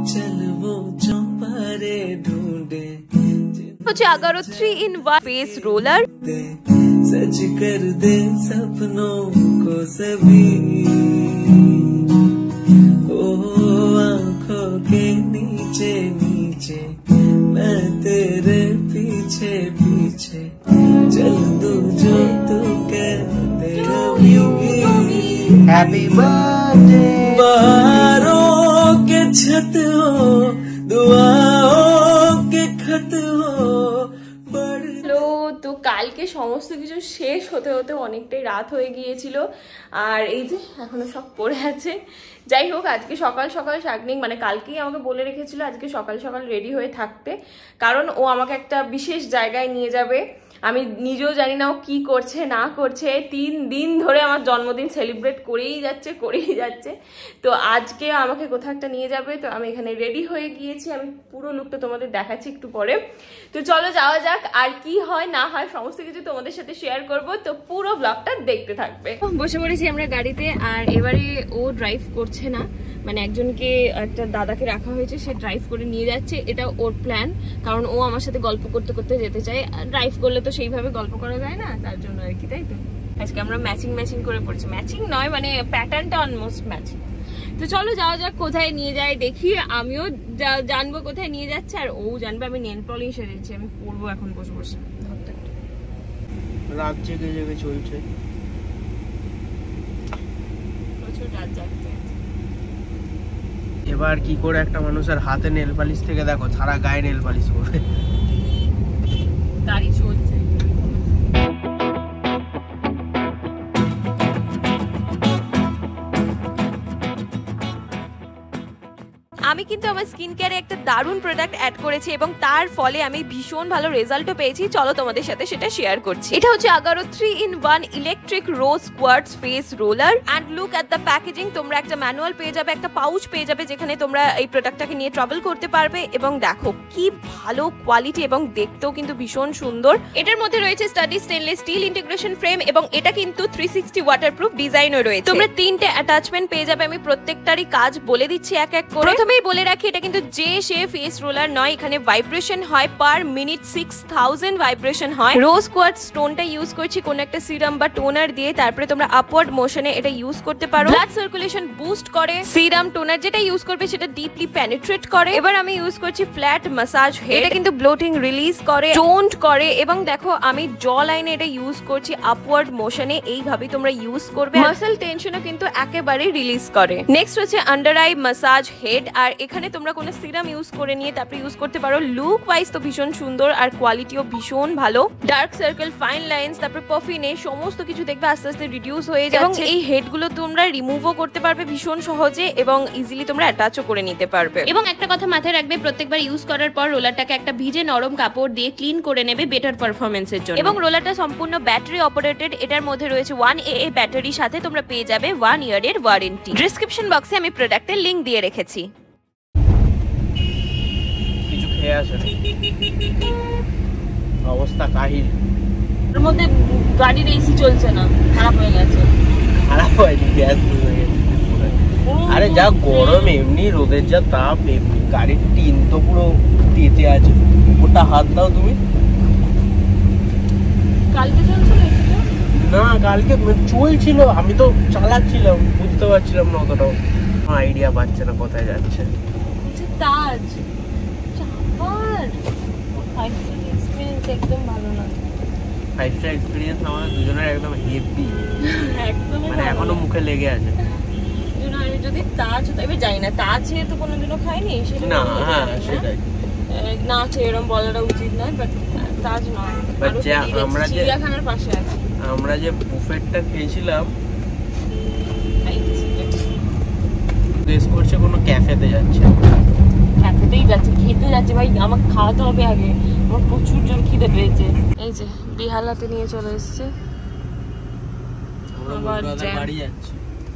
चल वो चौपारे ढूंढे হচ্ছে আগারো 3-in-1 फेस रोलर। सच कर दे सपनों को सभी ओ आंखों के नीचे नीचे मैं तेरे पीछे पीछे चल तू जो तू कहते हैप्पी बर्थडे बहारों के छत हो दुआओं के खत हो। তো কালকে সমস্ত কিছু শেষ হতে হতে অনেকটাই রাত হয়ে গিয়েছিল আর এই যে এখনো সব পড়ে আছে। যাই হোক আজকে সকাল সকাল শাগনিক মানে কালকেই আমাকে বলে রেখেছিল আজকে সকাল সকাল রেডি হয়ে থাকতে, কারণ ও আমাকে একটা বিশেষ জায়গায় নিয়ে যাবে। আমি নিজেও জানি না ও কি করছে না করছে, 3 দিন ধরে আমার জন্মদিন সেলিব্রেট করেই যাচ্ছে। তো আজকে আমাকে কোথাও একটা নিয়ে যাবে, তো আমি এখানে রেডি হয়ে গিয়েছি। আমি পুরো লুকটা তোমাদের দেখাচ্ছি একটু পরে। তো চলো যাওয়া যাক, আর কি হয় না হয় সমস্ত কিছু তোমাদের সাথে শেয়ার করব, তো পুরো ব্লগটা দেখতে থাকবে। বসে পড়েছি আমরা গাড়িতে, আর এবারে ও ড্রাইভ করছে না, মানে একজনকে একটা দাদাকে রাখা হয়েছে, সে ড্রাইভ করে নিয়ে যাচ্ছে। এটা ওর প্ল্যান, কারণ ও আমার সাথে গল্প করতে করতে যেতে চায়। ড্রাইভ করলে তো সেইভাবে গল্প করা যায় না, তার জন্য আর কি, তাই তো। আজকে আমরা ম্যাচিং করে পড়ছি, ম্যাচিং নয় মানে প্যাটার্নটা অলমোস্ট ম্যাচিং। তো চলো যাওয়া যাক, কোথায় নিয়ে যায় দেখি। আমিও জানবো কোথায় নিয়ে যাচ্ছে, আর ও জানবে। আমি নেল পলিশ সেরেছি, আমি পরবো এখন বসে বসে। রাত জেগে জেগে চলছে, প্রচুর রাত জাগতে। এবার কি করে একটা মানুষের হাতে নেল পালিশ থেকে দেখো সারা গায়ে নেল পালিশ করবে। গাড়ি চলছে। আমি কিন্তু আমার স্কিন কেয়ারে একটা দারুণ প্রোডাক্ট অ্যাড করেছি এবং তার ফলে আমি ভীষণ ভালো রেজাল্টও পেয়েছি। চলো তোমাদের সাথে সেটা শেয়ার করছি। এটা হচ্ছে Agaro 3-in-1 electric rose quartz face roller. And look at the packaging. তোমরা একটা ম্যানুয়াল পেয়ে যাবে, একটা পাউচ পেয়ে যাবে, যেখানে তোমরা এই প্রোডাক্টটাকে নিয়ে ট্রাভেল করতে পারবে। এবং দেখো কি ভালো কোয়ালিটি, এবং দেখতেও কিন্তু ভীষণ সুন্দর। এটার মধ্যে রয়েছে sturdy stainless steel integration frame, এবং এটা কিন্তু 360 ওয়াটারপ্রুফ ডিজাইনও রয়েছে। তোমরা 3টে অ্যাটাচমেন্ট পেয়ে যাবে। আমি প্রত্যেকটারই কাজ বলে দিচ্ছি এক এক করে। প্রথমেই বলে রাখি, এটা কিন্তু যে সে ফেস রোলার নয়, এখানে ভাইব্রেশন হয় পার মিনিট 6000 ভাইব্রেশন হয়। রোজ কোয়ার্টজ স্টোনটা ইউজ করছি কোন একটা সিরাম বা টোনার দিয়ে, তারপরে তোমরা আপওয়ার্ড মোশনে এটা ইউজ করতে পারো। ব্লাড সার্কুলেশন বুস্ট করে। সিরাম টোনার যেটা ইউজ করবে সেটা ডিপলি পেনিট্রেট করে। এবার আমি ইউজ করছি ফ্ল্যাট মাসাজ হেড, এটা কিন্তু ব্লোটিং রিলিজ করে, টোন্ড করে। এবং দেখো আমি জ লাইনে এটা ইউজ করছি আপওয়ার্ড মোশনে, এইভাবে তোমরা ইউজ করবে। মাসল টেনশনও কিন্তু একেবারে রিলিজ করে। নেক্সট হচ্ছে আন্ডার আই মাসাজ হেড, আর এখানে তোমরা কোনো সিরাম ইউজ করে নিয়ে তারপরে ইউজ করতে পারো। লুক ওয়াইজ তো ভীষণ সুন্দর, আর কোয়ালিটিও ভীষণ ভালো। ডার্ক সার্কেল, ফাইন লাইন্স, তারপর পফিনে সমস্ত কিছু দেখবে আস্তে আস্তে রিডিউস হয়ে যাচ্ছে। এবং এই হেডগুলো তোমরা রিমুভও করতে পারবে ভীষণ সহজে, এবং ইজিলি তোমরা অ্যাটাচও করে নিতে পারবে। এবং একটা কথা মাথায় রাখবে, প্রত্যেকবার ইউজ করার পর রোলারটাকে একটা ভিজে নরম কাপড় দিয়ে ক্লিন করে নেবে বেটার পারফরমেন্সের জন্য। এবং রোলারটা সম্পূর্ণ ব্যাটারি অপারেটেড। এটার মধ্যে রয়েছে 1 AA ব্যাটারির সাথে তোমরা পেয়ে যাবে 1 ইয়ারের ওয়ারেন্টি। ডেসক্রিপশন বক্সে আমি প্রোডাক্টের লিংক দিয়ে রেখেছি। অবস্থা কাহিল। এর মধ্যে গাড়ির এসি চলছে না, খারাপ হয়ে গেছে। খারাপ হয়নি, গ্যাস হয়ে গেছে। আরে যা গরম, এমনি রোদের যা তাপ, এমনি গাড়ির টিন তো পুরো তেতে আছে। ওটা হাত দাও তুমি। কালকে চলছিল না, কালকে চলছিল, আমি তো চালাচ্ছিলাম, বুঝতে পারছিলাম না অতটাও। আইডিয়া পাচ্ছে না কোথায় যাচ্ছে। তাজ চাপার 5 স্টার এক্সপেরিয়েন্স একদম ভালো না। 5 স্টার এক্সপেরিয়েন্স আমাদের দুজনের একদম হেভি, একদম মানে এখনো মুখে লেগে আছে। যদি তাজ হতো, এবার জানি না, তাজ তো কোনোদিনও খাইনি সেটা না। হ্যাঁ সেটাই না, এরকম বলাটা উচিত নয়, বাট তাজ নয়। আমরা যে চিড়িয়াখানার পাশে আছে, আমরা যে বুফেটটা খেয়েছিলাম, গেস করছে কোনো ক্যাফেতে যাচ্ছে। ক্যাফেতেই যাচ্ছে, খেতে যাচ্ছে। ভাই আমাকে খাওয়াতে হবে আগে, আমার প্রচুর জোর খিদে পেয়েছে। এই যে বিহালাতে নিয়ে চলে এসছে, বাড়ি যাচ্ছে।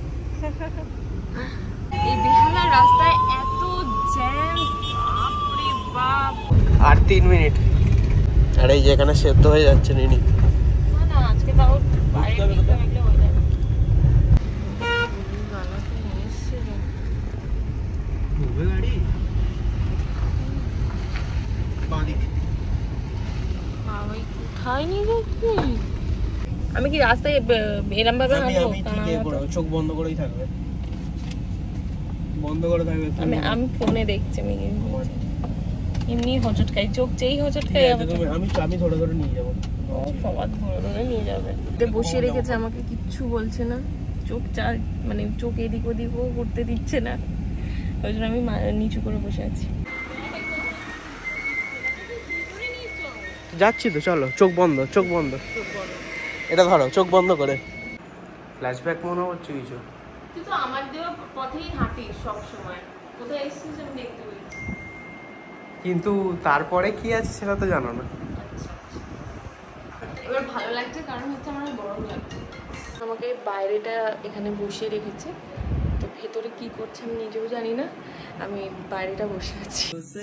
এই বিহালার রাস্তায় এত জ্যাম, বাপরে বাপ। আর 3 মিনিট, আর এই যেখানে সেদ্ধ হয়ে যাচ্ছে নিনি। না না, আজকে তাও বাইরে নিতে হলে হয়ে যাবে। গাড়ি খাইনি দেখি আমি কি রাস্তায় এরম ভাবে চোখ বন্ধ করেই থাকবে, বন্ধ করে থাকবে। আমি ফোনে দেখছি, আমি এমনি হোঁচট খাই, চোখ চেয়েই হোঁচট খাই। আমি ধরে ধরে নিয়ে যাবো, সবার ধরে ধরে নিয়ে যাবে। বসিয়ে রেখেছে, আমাকে কিচ্ছু বলছে না, চোখ মানে চোখ এদিক ওদিকও করতে দিচ্ছে না, ওই জন্য আমি নিচু করে বসে আছি। যাচ্ছি তো, চলো। চোখ বন্ধ, চোখ বন্ধ, এটা ধরো, চোখ বন্ধ করে। ফ্ল্যাশব্যাক মনে হচ্ছে কিছু, কিন্তু আমার দেওয়া পথেই হাঁটি সব সময়, কোথায় এসেছিস আমি দেখতে পাই, কিন্তু তারপরে কি আছে সেটা তো জানো না। এবার ভালো লাগছে কারণ হচ্ছে আমার গরম লাগছে। আমাকে বাইরেটা এখানে বসিয়ে রেখেছে, তো ভেতরে কি করছে আমি নিজেও জানি না, আমি বাইরেটা বসে আছি।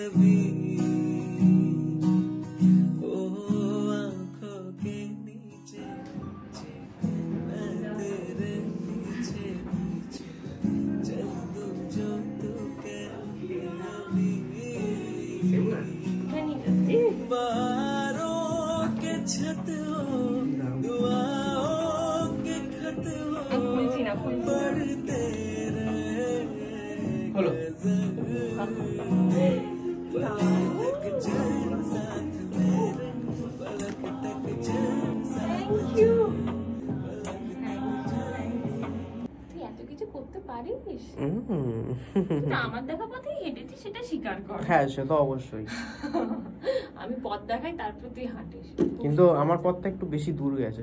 হলো করতে পারিস আমার দেখা পথেই হেঁটেছি, সেটা স্বীকার কর। হ্যাঁ সে তো অবশ্যই। আমি পথ দেখাই, তারপর তুই হাঁটিস, কিন্তু আমার পথটা একটু বেশি দূর গেছে।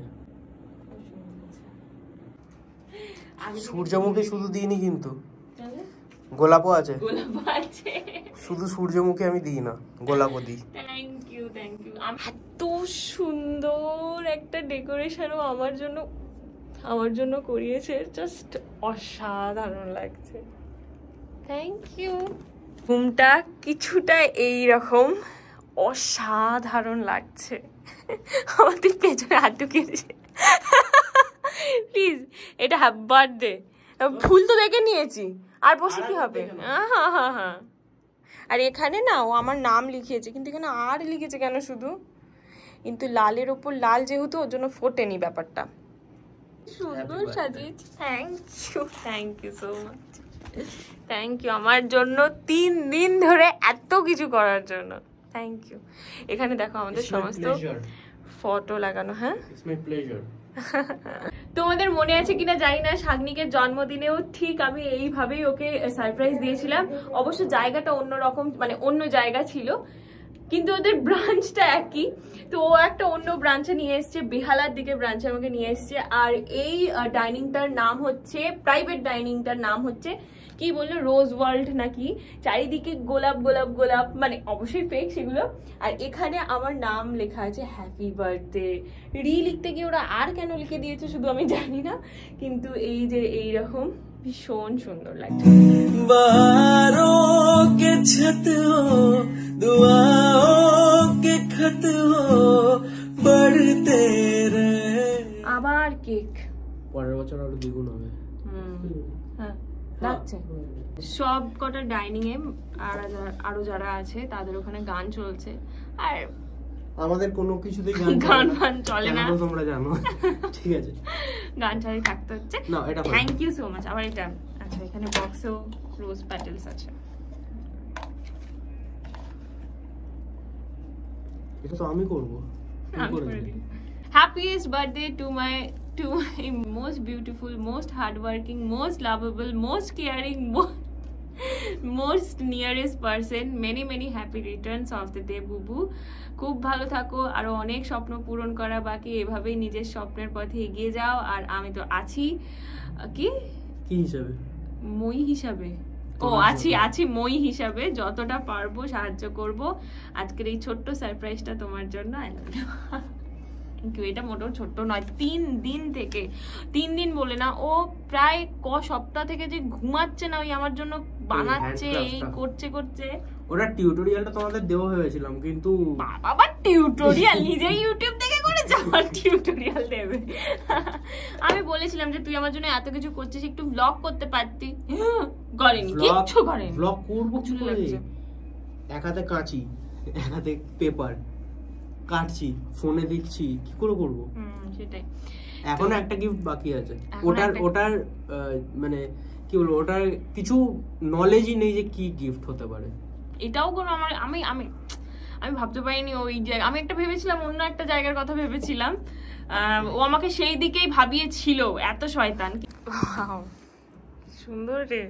সূর্যমুখী শুধু দিইনি, কিন্তু গোলাপও আছে। গোলাপ আছে, শুধু সূর্যমুখী আমি দিই না, গোলাপও দিই। Thank you thank you. এত সুন্দর একটা ডেকোরেশনও আমার জন্য করিয়েছে, জাস্ট অসাধারণ লাগছে। Thank you. রুমটা কিছুটা এইরকম অসাধারণ লাগছে। আমাদের পেছনে হাত ঢুকিয়েছে, প্লিজ এটা হ্যাপি বার্থডে। ফুল তো দেখে নিয়েছি, আর বসে কি হবে? হ্যাঁ হ্যাঁ হ্যাঁ। আর এখানে না ও আমার নাম লিখিয়েছে, কিন্তু এখানে আর লিখেছে কেন শুধু? কিন্তু লালের ওপর লাল যেহেতু, ওর জন্য ফোটেনি ব্যাপারটা। সুন্দর সাজিয়েছি, thank you so much, thank you আমার জন্য 3 দিন ধরে এত কিছু করার জন্য, থ্যাংক ইউ। এখানে দেখো আমাদের সমস্ত ফটো লাগানো। হ্যাঁ, ইটস মাই প্লেজার। তোমাদের মনে আছে কিনা জানি না, শাগনিকের জন্মদিনেও ঠিক আমি এইভাবেই ওকে সারপ্রাইজ দিয়েছিলাম। অবশ্য জায়গাটা অন্যরকম, মানে অন্য জায়গা ছিল, কিন্তু ওদের ব্রাঞ্চটা একই। তো ও একটা অন্য ব্রাঞ্চে নিয়ে এসছে, বেহালার দিকে ব্রাঞ্চে আমাকে নিয়ে এসছে। আর এই ডাইনিংটার নাম হচ্ছে, প্রাইভেট ডাইনিংটার নাম হচ্ছে কি বললো, রোজ ওয়ার্ল্ড নাকি। চারিদিকে গোলাপ গোলাপ গোলাপ, মানে অবশ্যই ফেক সেগুলো। আর এখানে আমার নাম লেখা আছে হ্যাপি বার্থডে। লিখতে গিয়ে ওরা আর কেন লিখে দিয়েছে শুধু আমি জানি না, কিন্তু এই যে এইরকম ভীষণ সুন্দর লাগছে। আবার কেক, পরের বছর আরো দ্বিগুণ হবে। হ্যাঁ লাগছে। সব কটা ডাইনিং এ আরো যারা আছে তাদের ওখানে গান চলছে, আর আমাদের কোনো কিছুতেই গান চলে না, তোমরা জানো। ঠিক আছে, গান চালিয়ে থাকতে হচ্ছে। না এটা থ্যাংক ইউ সো মাচ। আবার এটা আচ্ছা, এখানে বক্সেও রোজ প্যাটেলস আছে। এটা তো আমি করব। Happiest birthday to my most beautiful, most hardworking, most lovable, most caring, most nearest person. Many happy returns of the day, বুবু। খুব ভালো থাকো, আরো অনেক স্বপ্ন পূরণ করা বাকি, এভাবেই নিজের স্বপ্নের পথে এগিয়ে যাও। আর আমি তো আছি কি হিসাবে, মই হিসাবে, আছি মই হিসাবে, যতটা পারবো সাহায্য করব। আজকের এই ছোট্ট সারপ্রাইজটা তোমার জন্য। I love you. এটা মোটেও ছোট্ট নয়, 3 দিন বলে না, ও প্রায় সপ্তাহ থেকে যে ঘুমাচ্ছে না, ওই আমার জন্য বানাচ্ছে, এই করছে। ওটা টিউটোরিয়ালটা তোমাদের দেওয়া হয়েছিলাম, কিন্তু বাবা টিউটোরিয়াল নিজে ইউটিউব থেকে করেছে, আমার টিউটোরিয়াল দেবে? আমি বলেছিলাম যে তুই আমার জন্য এত কিছু করছিস, একটু ব্লগ করতে পারতি, করেনি, কিচ্ছু করেনি। ব্লগ করবো কি করে? এক হাতে কাঁচি, এক হাতে পেপার, কাটছি, ফোনে দেখছি, কি করে করবো? সেটাই। এখনো একটা গিফট বাকি আছে, এখনো ওটার মানে কি বলবো, ওটার কিছু নলেজই নেই যে কি গিফট হতে পারে। এটাও কোনো আমি ভাবতে পারিনি ওই জায়গা, আমি একটা ভেবেছিলাম, অন্য একটা জায়গার কথা ভেবেছিলাম। ও আমাকে সেই দিকেই ভাবিয়েছিল, এত শয়তান। সুন্দর রে,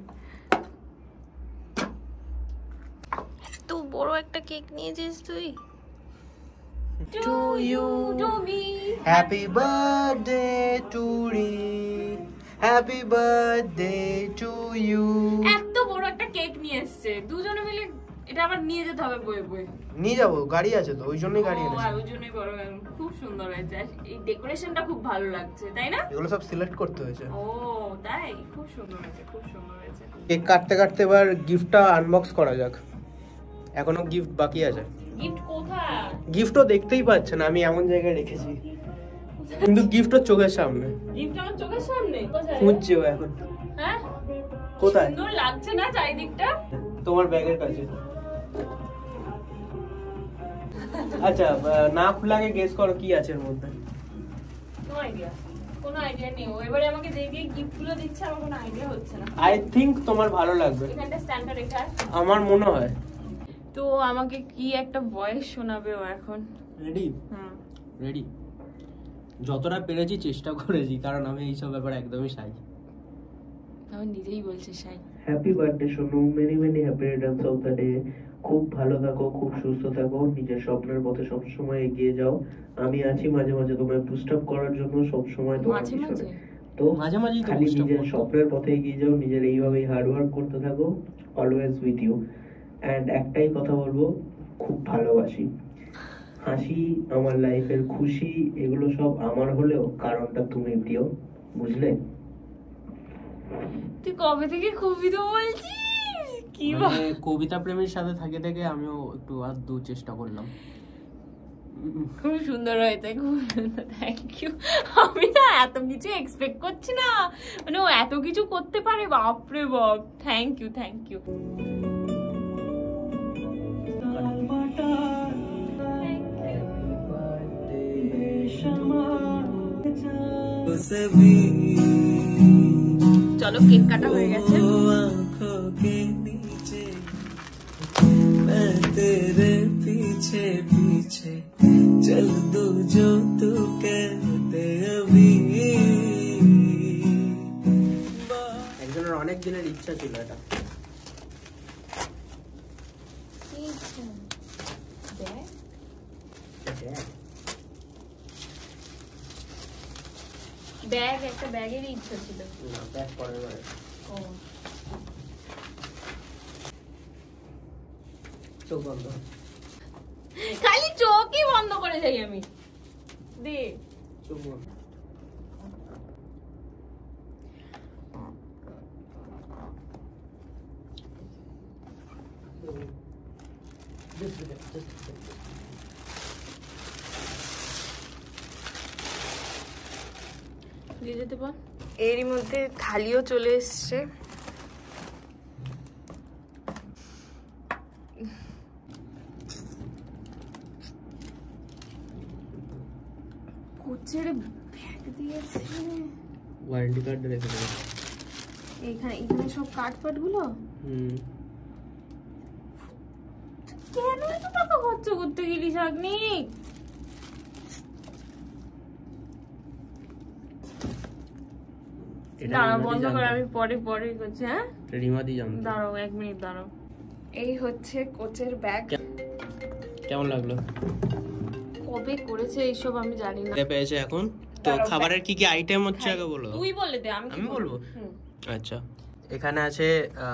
এত বড় একটা কেক নিয়েছিস তুই। To you, to me, happy birthday to me, happy birthday to you. এত বড় একটা কেক নিয়ে এসেছে, দুজনে মিলে এটা আবার নিয়ে যেতে হবে বয়ে বয়ে। নিয়ে যাবো, গাড়ি আছে তো, ওই জন্যই গাড়ি এনেছি। ওই জন্যই বড়, খুব সুন্দর হয়েছে, এই ডেকোরেশনটা খুব ভালো লাগছে, তাই না? এগুলো সব সিলেক্ট করতে হয়েছে। ও তাই, খুব সুন্দর হয়েছে, খুব সুন্দর হয়েছে। কেক কাটতে কাটতে এবার গিফটটা আনবক্স করা যাক, এখনো গিফট বাকি আছে। গিফট কোথায়? গিফটও দেখতেই পাচ্ছেন, আমি এমন জায়গায় রেখেছি, কিন্তু গিফটও চোখের সামনে। গিফট আমার চোখের সামনে কোথায়? খুঁজছে ও এখন। হ্যাঁ কোথায়? সুন্দর লাগছে না চারিদিকটা? তোমার ব্যাগের কাছে। আচ্ছা, না খোলা আগে গেস করো কি আছে এর মধ্যে। নো আইডিয়া, কোনো আইডিয়া নেই। ও এবারে আমাকে দেখে গিফটগুলো দিচ্ছে, আমার কোনো আইডিয়া হচ্ছে না। আই থিংক তোমার ভালো লাগবে, এখানটা স্ট্যান্ডার্ড এটা আমার মনে হয়। তো আমাকে কি একটা ভয়েস শোনাবে ও এখন। রেডি? রেডি। যতটা পেরেছি চেষ্টা করেছি, কারণ আমি এইসব ব্যাপারে একদমই সাই। আমি নিজেই বলছি Sai. Happy birthday Sonu, many many happy returns of the day. খুব ভালো থাকো, খুব সুস্থ থাকো, নিজের স্বপ্নের পথে সবসময় এগিয়ে যাও। আমি আছি মাঝে মাঝে তোমায় বুস্ট আপ করার জন্য, সবসময় তোমার মাঝে মাঝে পিছনে। তো মাঝে মাঝে খালি নিজের স্বপ্নের পথে এগিয়ে যাও, নিজের এইভাবেই হার্ড ওয়ার্ক করতে থাকো, অলওয়েজ উইথ ইউ। এন্ড একটাই কথা বলবো, খুব ভালোবাসি। হাসি আমার লাইফের খুশি, এগুলো সব আমার হলেও কারণটা তুমি প্রিয়, বুঝলে? তুই কবে থেকে কবিতা বলছিস? কি কবিতা প্রেমের সাথে থাকে থেকে আমিও একটু আধটু চেষ্টা করলাম। খুব সুন্দর হয়েছে, খুব সুন্দর, থ্যাংক ইউ। আমি না এত কিছু এক্সপেক্ট করছি না, মানে ও এত কিছু করতে পারে, বাপরে বাপ। Thank you, thank you. চলো, কেক কাটা হয়ে গেছে। तेरे पीछे पीछे चल दो जो तू कहते अभी। একজনের অনেক দিনের ইচ্ছা ছিল এটা। ব্যাগ, একটা ব্যাগেরই ইচ্ছা ছিল। না, ব্যাগ পরে পরে। ও চোখ বন্ধ, খালি চোখই বন্ধ করে যাই আমি। দে চোখ বন্ধ। দিয়ে যেতে পার। এরই মধ্যে থালিও চলে এসছে। কোচের ব্যাগ দিয়েছে, ওয়ারেন্টি কার্ড রেখে দেবে এখানে সব কার্ড ফাট গুলো। কেন এত টাকা খরচ করতে গেলি শাগনি? দাঁড়াও, বন্ধ করে আমি পরে করছি। হ্যাঁ রিমাদি জানতো। দাঁড়াও, 1 মিনিট দাঁড়াও। এই হচ্ছে কোচের ব্যাগ। কেমন লাগলো? কবে করেছে এইসব আমি জানি না। পেয়েছে এখন তো। খাবারের কি কি আইটেম হচ্ছে আগে বলো। তুই বলে দে, আমি বলবো। আচ্ছা, এখানে আছে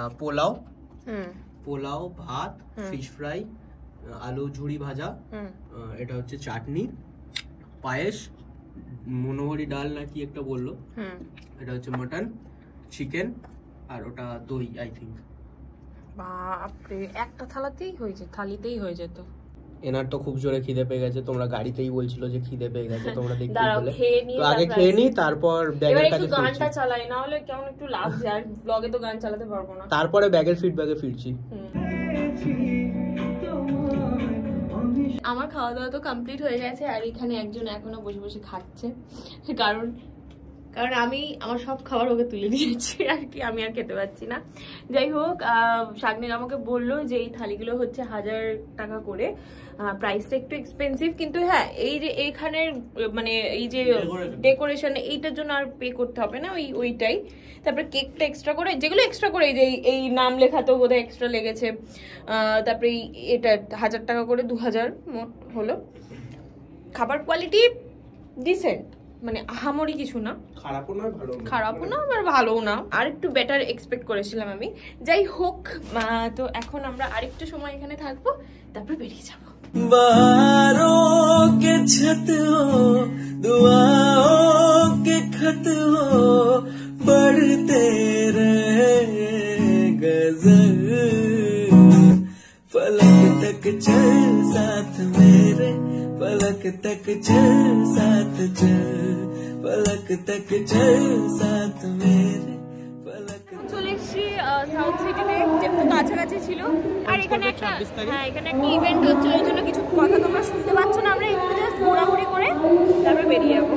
পোলাও, ভাত, ফিশ ফ্রাই, আলু ঝুড়ি ভাজা, এটা হচ্ছে চাটনি, পায়েস, মনোহরি ডাল নাকি একটা বললো, এটা হচ্ছে মটন, চিকেন, আর ওটা দই আই থিঙ্ক। বাপরে, একটা থালিতেই হয়ে যেত। এনার তো খুব জোরে খিদে পেয়ে গেছে, তোমরা গাড়িতেই বলছিল যে খিদে পেয়ে গেছে, তোমরা দেখতে বলে তো আগে খেয়ে নি, তারপর ব্যাগের কাছে ফিরছি। গানটা চালাই, না হলে কেমন একটু লাগছে, আর ব্লগে তো গান চালাতে পারবো না। তারপরে ব্যাগের ফিডব্যাকে ফিরছি। আমার খাওয়া দাওয়া তো কমপ্লিট হয়ে গেছে, আর এখানে একজন এখনো বসে বসে খাচ্ছে, কারণ আমি আমার সব খাবার ওকে তুলে দিয়েছি আর কি, আমি আর খেতে পারছি না। যাই হোক, শাগনিক আমাকে বললো যে এই থালিগুলো হচ্ছে 1000 টাকা করে, প্রাইসটা একটু এক্সপেন্সিভ, কিন্তু হ্যাঁ এই যে এইখানের মানে এই যে ডেকোরেশন এইটার জন্য আর পে করতে হবে না, ওইটাই। তারপরে কেকটা এক্সট্রা করে, যেগুলো এক্সট্রা করে, এই যে এই নাম লেখাতেও বোধহয় এক্সট্রা লেগেছে। তারপরে এটা 1000 টাকা করে 2000 মোট হলো। খাবার কোয়ালিটি ডিসেন্ট, মানে আহামরি কিছু না, খারাপও না আবার ভালোও না, আর একটু বেটার এক্সপেক্ট করেছিলাম আমি। যাই হোক, তো এখন আমরা আরেকটু সময় এখানে থাকবো, তারপর বেরিয়ে যাবো। बारों के छत हो, दुआओं के खत हो, बढ़ते रहे गजल, फलक तक चल साथ मेरे, फलक तक चल साथ चल, फलक तक चल साथ मेरे, फलक। চলে এসেছি সাউথ সিটিতে, যেহেতু কাছাকাছি ছিল, আর এখানে একটা ইভেন্ট হচ্ছে, ওই জন্য কিছু কথা তোমরা শুনতে পাচ্ছ না, আমরা একটু জাস্ট ঘোরাঘুরি করে তারপরে বেরিয়ে যাবো।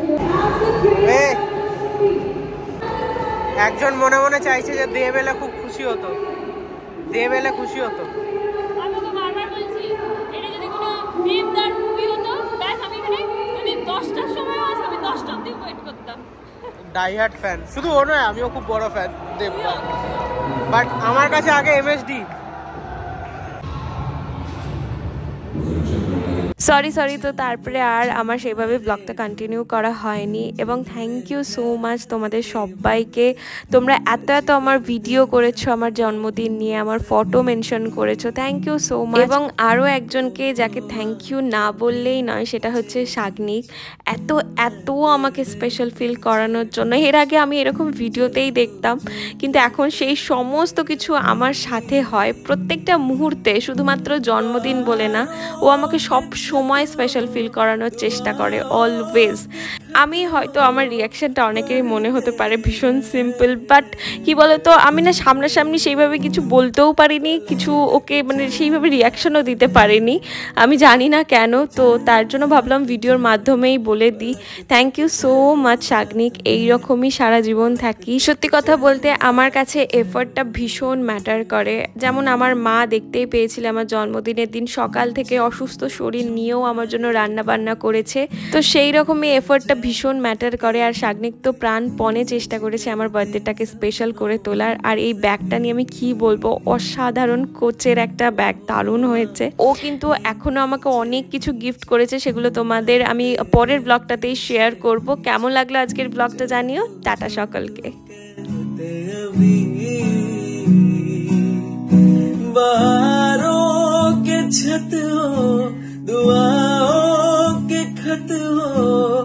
একজন মনে মনে চাইছে যে দেবেলা খুব খুশি হতো, দেবেলা খুশি হতো। আমি তো বারবার বলছি, এটা যদি কোনো দেবদার মুভি হতো, ব্যাস আমি এখানে যদি 10টার সময় আসতো, আমি 10টা অবধি ওয়েট করতাম। ডাইহার্ড ফ্যান, শুধু ও নয়, আমিও খুব বড় ফ্যান দেবদার, বাট আমার কাছে আগে এমএসডি। সরি, তো তারপরে আর আমার সেভাবে ব্লগটা কন্টিনিউ করা হয়নি, এবং থ্যাংক ইউ সো মাচ তোমাদের সবাইকে, তোমরা এত আমার ভিডিও করেছো আমার জন্মদিন নিয়ে, আমার ফটো মেনশন করেছো, থ্যাংক ইউ সো মাচ। এবং আরও একজনকে যাকে থ্যাংক ইউ না বললেই নয়, সেটা হচ্ছে শাগনিক, এত আমাকে স্পেশাল ফিল করানোর জন্য। এর আগে আমি এরকম ভিডিওতেই দেখতাম, কিন্তু এখন সেই সমস্ত কিছু আমার সাথে হয় প্রত্যেকটা মুহূর্তে, শুধুমাত্র জন্মদিন বলে না, ও আমাকে সব সময় স্পেশাল ফিল করানোর চেষ্টা করে, অলওয়েজ। আমি হয়তো আমার রিয়াকশানটা অনেকেরই মনে হতে পারে ভীষণ সিম্পল, বাট কি বলতো, আমি না সামনাসামনি সেইভাবে কিছু বলতেও পারিনি, কিছু ওকে মানে সেইভাবে রিয়াকশানও দিতে পারিনি, আমি জানি না কেন। তো তার জন্য ভাবলাম ভিডিওর মাধ্যমেই বলে দিই, thank you so much Sagnik, এইরকমই সারা জীবন থাকি। সত্যি কথা বলতে আমার কাছে এফর্টটা ভীষণ ম্যাটার করে। যেমন আমার মা দেখতেই পেয়েছিল আমার জন্মদিনের দিন সকাল থেকে অসুস্থ শরীর নিয়েও আমার জন্য রান্না বান্না করেছে, তো সেই রকমই এফর্টটা ভীষণ ম্যাটার করে। আর শাগনিক তো প্রাণপণে চেষ্টা করেছে আমার বার্থডেটাকে স্পেশাল করে তোলার। আর এই ব্যাগটা নিয়ে আমি কি বলবো, অসাধারণ কোচের একটা ব্যাগ, দারুণ হয়েছে। ও কিন্তু এখনো আমাকে অনেক কিছু গিফট করেছে, সেগুলো তোমাদের আমি পরের ব্লগটাতেই শেয়ার করব। কেমন লাগলো আজকের ব্লগটা জানিও। টাটা সকলকে। बारों के छत हो, दुआओं के खत हो,